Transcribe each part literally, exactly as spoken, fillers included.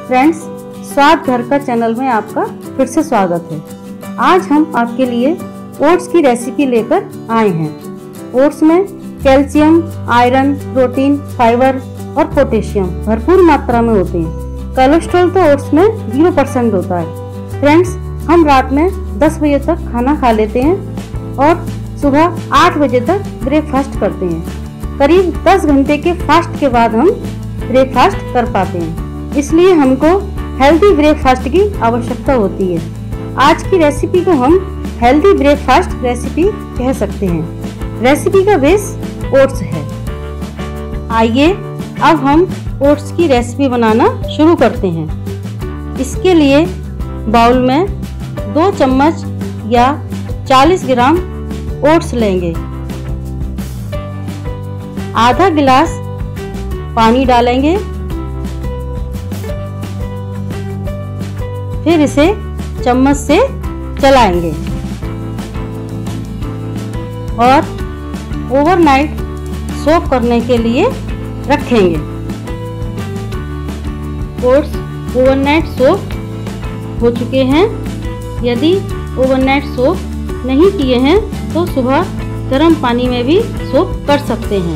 Friends, स्वाद घर का चैनल में आपका फिर से स्वागत है। आज हम आपके लिए ओट्स की रेसिपी लेकर आए हैं। ओट्स में कैल्शियम, आयरन, प्रोटीन, फाइबर और पोटेशियम भरपूर मात्रा में होते हैं। कोलेस्ट्रॉल तो ओट्स में जीरो परसेंट होता है। फ्रेंड्स, हम रात में दस बजे तक खाना खा लेते हैं और सुबह आठ बजे तक ब्रेकफास्ट करते हैं। करीब दस घंटे के फास्ट के बाद हम ब्रेकफास्ट कर पाते हैं, इसलिए हमको हेल्दी ब्रेकफास्ट की आवश्यकता होती है। आज की रेसिपी को हम हेल्दी ब्रेकफास्ट रेसिपी कह सकते हैं। रेसिपी का बेस ओट्स है। आइए अब हम ओट्स की रेसिपी बनाना शुरू करते हैं। इसके लिए बाउल में दो चम्मच या चालीस ग्राम ओट्स लेंगे। आधा गिलास पानी डालेंगे, फिर इसे चम्मच से चलाएंगे और ओवरनाइट सोक करने के लिए रखेंगे। ओट्स ओवरनाइट सोक हो चुके हैं। यदि ओवरनाइट सोक नहीं किए हैं तो सुबह गर्म पानी में भी सोक कर सकते हैं।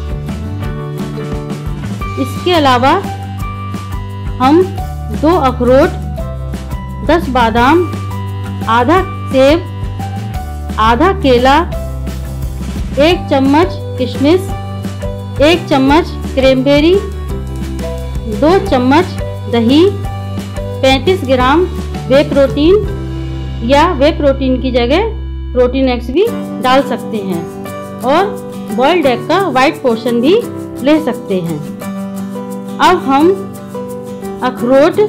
इसके अलावा हम दो अखरोट, दस बादाम, आधा सेब, आधा केला, एक चम्मच किशमिश, एक चम्मच क्रैनबेरी, दो चम्मच दही, पैंतीस ग्राम वे प्रोटीन या वे प्रोटीन की जगह प्रोटीन एग्स भी डाल सकते हैं और बॉइल्ड एग का वाइट पोर्शन भी ले सकते हैं। अब हम अखरोट,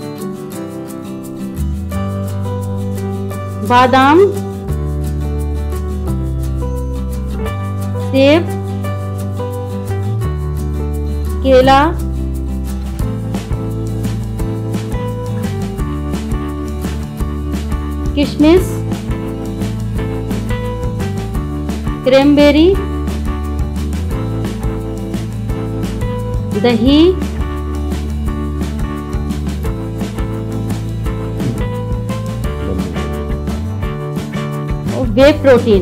बादाम, सेब, केला, किशमिश, क्रैनबेरी, दही, वे प्रोटीन,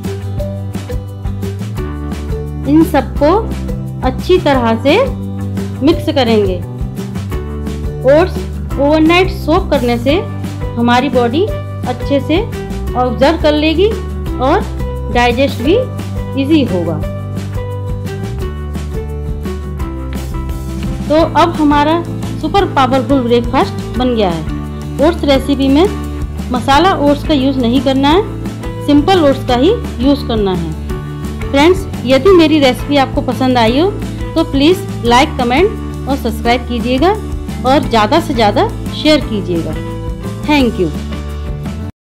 इन सबको अच्छी तरह से मिक्स करेंगे। ओट्स ओवरनाइट सोक करने से हमारी बॉडी अच्छे से ऑब्जर्व कर लेगी और डाइजेस्ट भी इजी होगा। तो अब हमारा सुपर पावरफुल ब्रेकफास्ट बन गया है। ओट्स रेसिपी में मसाला ओट्स का यूज़ नहीं करना है, सिंपल ओट्स का ही यूज़ करना है। फ्रेंड्स, यदि मेरी रेसिपी आपको पसंद आई हो तो प्लीज़ लाइक, कमेंट और सब्सक्राइब कीजिएगा और ज़्यादा से ज़्यादा शेयर कीजिएगा। Thank you.